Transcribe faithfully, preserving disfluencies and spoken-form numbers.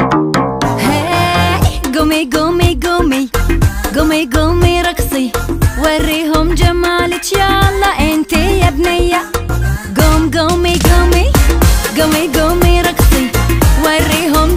قومي قومي قومي قومي قومي رقصي وريهم جمالك يلا انتي يا بنية. قوم قومي قومي قومي قومي